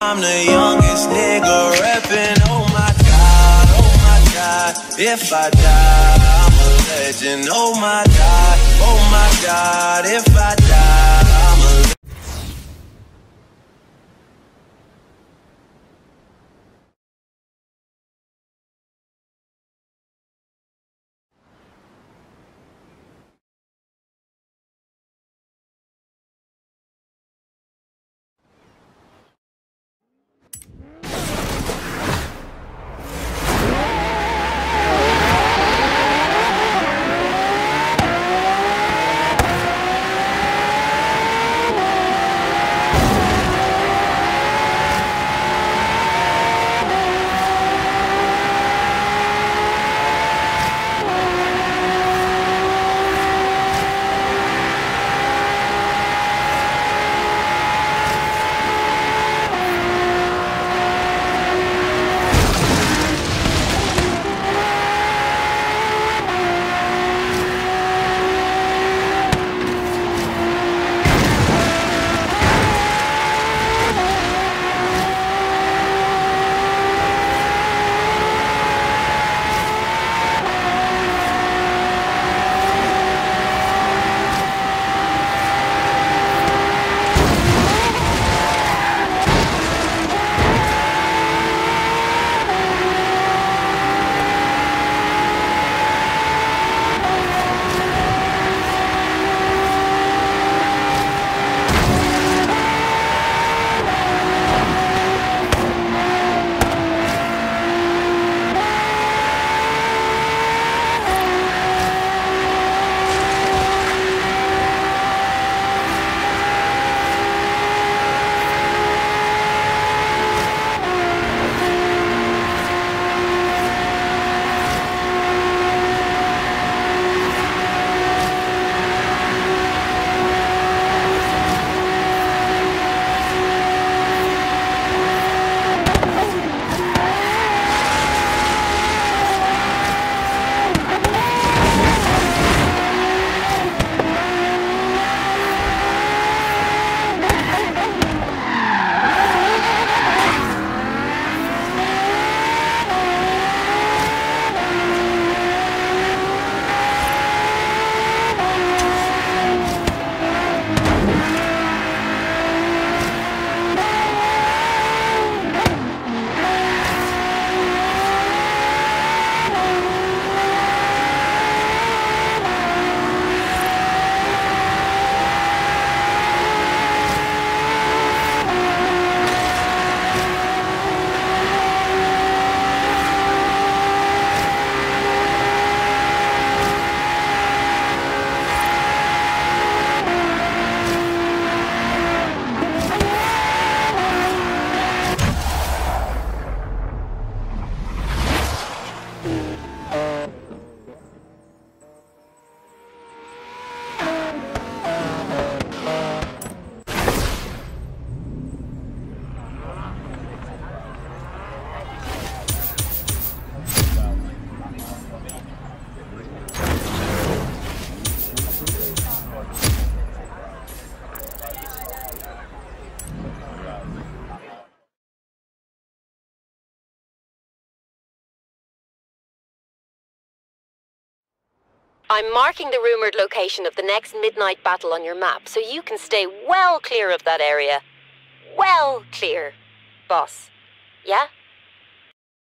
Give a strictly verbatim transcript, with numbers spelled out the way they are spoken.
I'm the youngest nigga reppin', oh my god, oh my god. If I die, I'm a legend, oh my god, oh my god. If I die, I'm a legend. I'm marking the rumoured location of the next midnight battle on your map, so you can stay well clear of that area. Well clear, boss. Yeah?